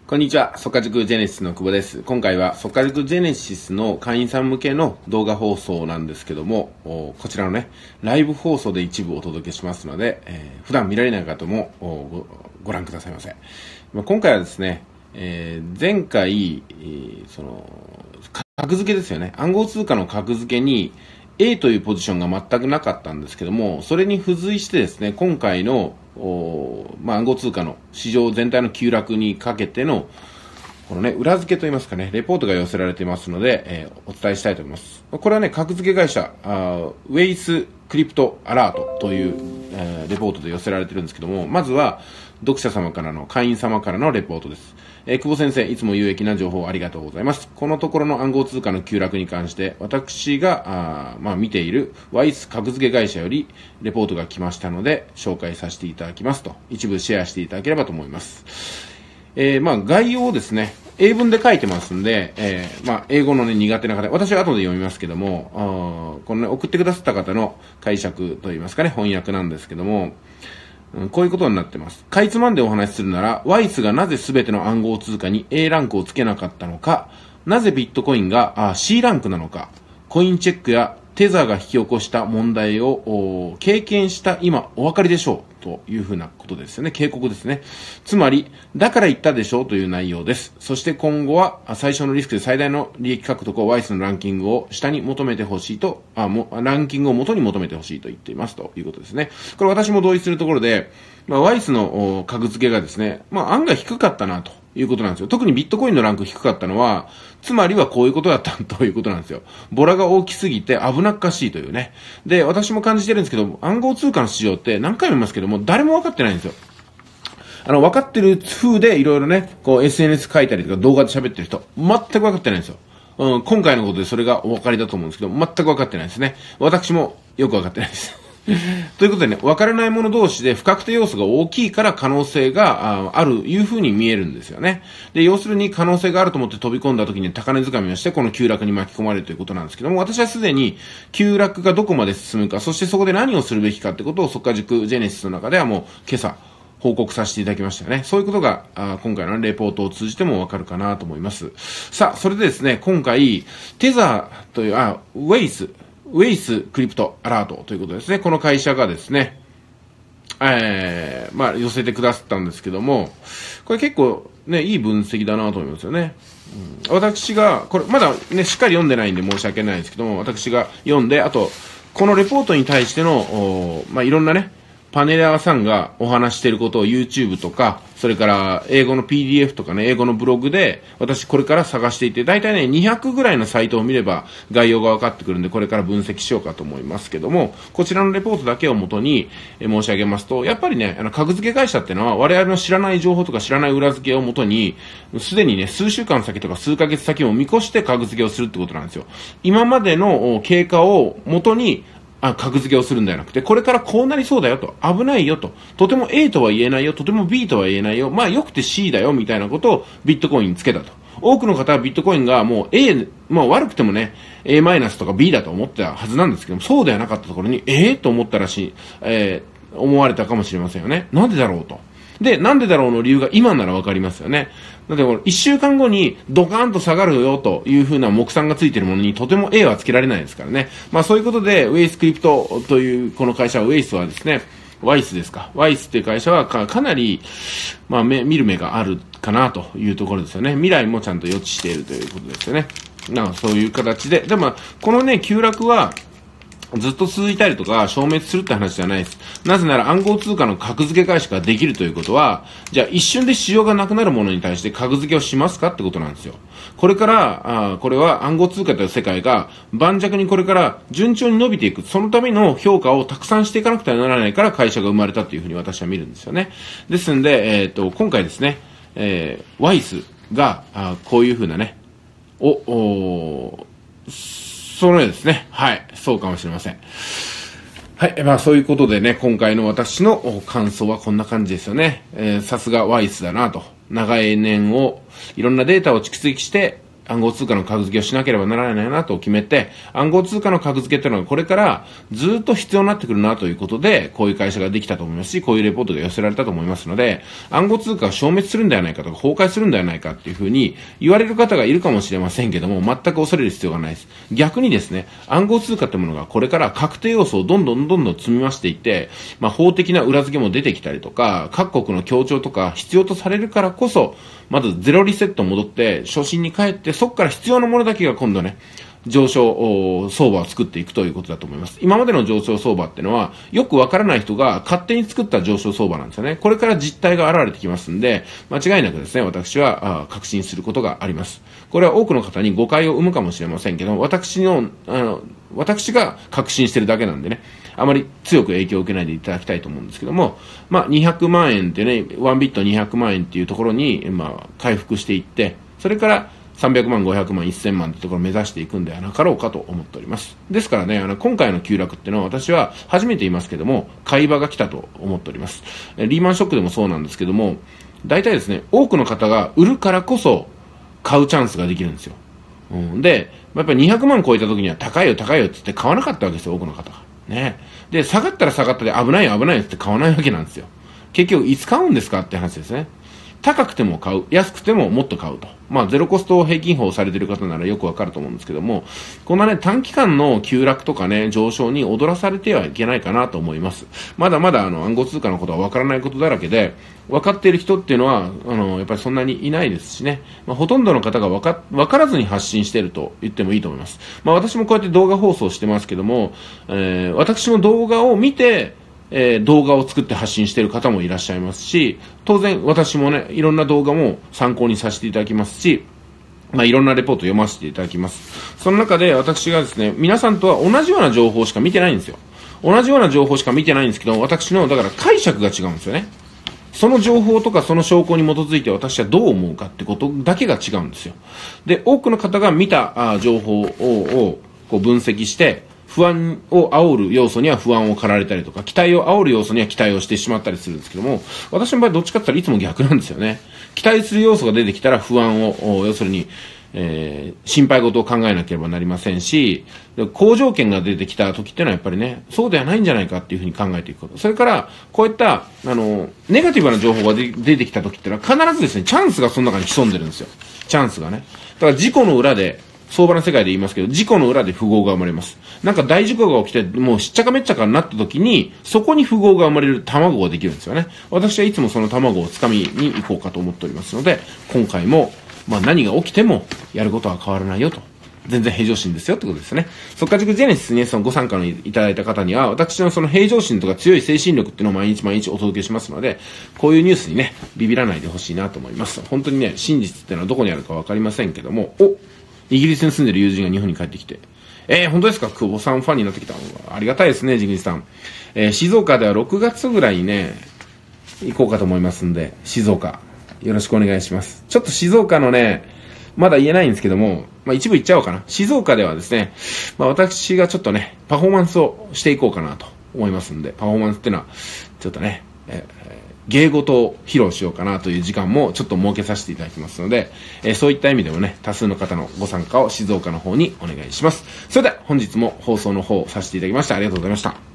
こんにちは、ソッカ塾ジェネシスの久保です。今回はソッカ塾ジェネシスの会員さん向けの動画放送なんですけども、こちらのね、ライブ放送で一部お届けしますので、普段見られない方もご覧くださいませ。今回はですね、前回、格付けですよね。暗号通貨の格付けに A というポジションが全くなかったんですけども、それに付随してですね、今回の暗号通貨の市場全体の急落にかけてのこのね、裏付けといいますかね、レポートが寄せられていますので、お伝えしたいと思います。これはね、格付け会社ウェイスクリプトアラートという、レポートで寄せられてるんですけども、まずは読者様からの、会員様からのレポートです。久保先生、いつも有益な情報ありがとうございます。このところの暗号通貨の急落に関して、私が見ているワイス格付け会社よりレポートが来ましたので、紹介させていただきますと、一部シェアしていただければと思います。概要をですね、英文で書いてますんで、英語のね、苦手な方、私は後で読みますけども、このね、送ってくださった方の解釈といいますかね、翻訳なんですけども、こういうことになってます。かいつまんでお話しするなら、ワイスがなぜ全ての暗号通貨に A ランクをつけなかったのか、なぜビットコインがC ランクなのか、コインチェックやテザーが引き起こした問題を経験した今お分かりでしょうというふうなことですよね。警告ですね。つまり、だから言ったでしょうという内容です。そして今後は最小のリスクで最大の利益獲得をワイスのランキングを下に求めてほしいと、ランキングを元に求めてほしいと言っていますということですね。これ私も同意するところで、ワイスの格付けがですね、案外低かったなということなんですよ。特にビットコインのランク低かったのは、つまりはこういうことだったということなんですよ。ボラが大きすぎて危なっかしいというね。で、私も感じてるんですけど、暗号通貨の市場って何回も言いますけども、誰も分かってないんですよ。分かってる風でいろいろね、SNS 書いたりとか動画で喋ってる人、全く分かってないんですよ。今回のことでそれがお分かりだと思うんですけど、全く分かってないですね。私もよく分かってないです。ということでね、分からない者同士で不確定要素が大きいから可能性があるいう風に見えるんですよね。で、要するに可能性があると思って飛び込んだ時に高値掴みをしてこの急落に巻き込まれるということなんですけども、私はすでに急落がどこまで進むか、そしてそこで何をするべきかってことをソッカ塾ジェネシスの中ではもう今朝報告させていただきましたよね。そういうことが今回のレポートを通じてもわかるかなと思います。さあ、それでですね、今回テザーというウェイスクリプトアラートということですね。この会社がですね、寄せてくださったんですけども、これ結構ね、いい分析だなと思いますよね。私が、これまだね、しっかり読んでないんで申し訳ないんですけども、私が読んで、あと、このレポートに対しての、いろんなね、パネラーさんがお話していることを YouTube とか、それから英語の PDF とかね、英語のブログで私これから探していて、だいたいね、200ぐらいのサイトを見れば概要が分かってくるんで、これから分析しようかと思いますけども、こちらのレポートだけをもとに申し上げますと、やっぱりね、格付け会社ってのは我々の知らない情報とか知らない裏付けをもとに、すでにね、数週間先とか数ヶ月先を見越して格付けをするってことなんですよ。今までの経過をもとに格付けをするんではなくて、これからこうなりそうだよと、危ないよと、とても A とは言えないよ、とても B とは言えないよ、よくて C だよ、みたいなことをビットコインにつけたと。多くの方はビットコインがもう A、悪くてもね、A マイナスとか B だと思ってたはずなんですけども、そうではなかったところに、と思ったらしい、思われたかもしれませんよね。なんでだろうと。で、なんでだろうの理由が今ならわかりますよね。だってこれ、一週間後にドカーンと下がるよという風な目算がついているものにとても A はつけられないですからね。そういうことで、ウェイスクリプトというこの会社、ウェイスはですね、ワイスですか。ワイスっていう会社はかなり、見る目があるかなというところですよね。未来もちゃんと予知しているということですよね。そういう形で。でも、このね、急落は、ずっと続いたりとか消滅するって話じゃないです。なぜなら暗号通貨の格付け会社ができるということは、じゃあ一瞬で市場がなくなるものに対して格付けをしますかってことなんですよ。これから、これは暗号通貨という世界が盤石にこれから順調に伸びていく。そのための評価をたくさんしていかなくてはならないから会社が生まれたというふうに私は見るんですよね。ですんで、今回ですね、ワイスが、こういうふうなね、そのようですね。はい。そうかもしれません。はい。そういうことでね、今回の私の感想はこんな感じですよね。さすがワイスだなと。長い年を、いろんなデータを蓄積して、 暗号通貨の格付けをしなければならないなと決めて、暗号通貨の格付けというのはこれからずっと必要になってくるなということで、こういう会社ができたと思いますし、こういうレポートが寄せられたと思いますので、暗号通貨が消滅するんではないかとか、崩壊するんではないかっていうふうに言われる方がいるかもしれませんけども、全く恐れる必要がないです。逆にですね、暗号通貨というものがこれから確定要素をどんどん積み増していって、法的な裏付けも出てきたりとか、各国の協調とか必要とされるからこそ、まずゼロリセット戻って、初心に帰って、そこから必要なものだけが今度ね、上昇相場を作っていくということだと思います。今までの上昇相場ってのは、よくわからない人が勝手に作った上昇相場なんですよね。これから実態が現れてきますんで、間違いなくですね、私は確信することがあります。これは多くの方に誤解を生むかもしれませんけど、私が確信してるだけなんでね、あまり強く影響を受けないでいただきたいと思うんですけども、200万円ってね、1ビット200万円っていうところに、回復していって、それから300万、500万、1000万ってところを目指していくんではなかろうかと思っております。ですからね、今回の急落っていうのは私は初めて言いますけども、買い場が来たと思っております。リーマンショックでもそうなんですけども、大体ですね、多くの方が売るからこそ買うチャンスができるんですよ。で、やっぱり200万超えた時には高いよって言って買わなかったわけですよ、多くの方が。ね。で、下がったら下がったで危ないよって買わないわけなんですよ。結局、いつ買うんですかって話ですね。高くても買う、安くてももっと買うと。ゼロコスト平均法をされている方ならよくわかると思うんですけども、こんなね、短期間の急落とかね、上昇に踊らされてはいけないかなと思います。まだまだ暗号通貨のことはわからないことだらけで、分かっている人っていうのは、やっぱりそんなにいないですしね。ほとんどの方がわからずに発信していると言ってもいいと思います。私もこうやって動画放送してますけども、私の動画を見て、動画を作って発信している方もいらっしゃいますし、当然私もね、いろんな動画も参考にさせていただきますし、いろんなレポートを読ませていただきます。その中で私がですね、皆さんとは同じような情報しか見てないんですよ。同じような情報しか見てないんですけど、私の、だから解釈が違うんですよね。その情報とかその証拠に基づいて私はどう思うかってことだけが違うんですよ。で、多くの方が見た情報をこう分析して、不安を煽る要素には不安を駆られたりとか、期待を煽る要素には期待をしてしまったりするんですけども、私の場合どっちかって言ったらいつも逆なんですよね。期待する要素が出てきたら不安を、要するに、心配事を考えなければなりませんし、好条件が出てきた時っていうのはやっぱりね、そうではないんじゃないかっていうふうに考えていくこと。それから、こういった、ネガティブな情報が出てきた時っていうのは必ずですね、チャンスがその中に潜んでるんですよ。チャンスがね。だから事故の裏で、相場の世界で言いますけど、事故の裏で富豪が生まれます。なんか大事故が起きて、もうしっちゃかめっちゃかになった時に、そこに富豪が生まれる卵ができるんですよね。私はいつもその卵を掴みに行こうかと思っておりますので、今回も、何が起きてもやることは変わらないよと。全然平常心ですよってことですね。速稼塾ジェネシスにそのご参加のいただいた方には、私のその平常心とか強い精神力っていうのを毎日お届けしますので、こういうニュースにね、ビビらないでほしいなと思います。本当にね、真実っていうのはどこにあるかわかりませんけども、イギリスに住んでる友人が日本に帰ってきて、本当ですか？久保さんファンになってきた。ありがたいですね、ジグニさん。静岡では6月ぐらいにね、行こうかと思いますんで、静岡、よろしくお願いします。ちょっと静岡のね、まだ言えないんですけども、一部言っちゃおうかな。静岡ではですね、私がちょっとね、パフォーマンスをしていこうかなと思いますんで、パフォーマンスっていうのは、ちょっとね、芸事を披露しようかなという時間もちょっと設けさせていただきますので、そういった意味でもね、多数の方のご参加を静岡の方にお願いします。それでは本日も放送の方させていただきました。ありがとうございました。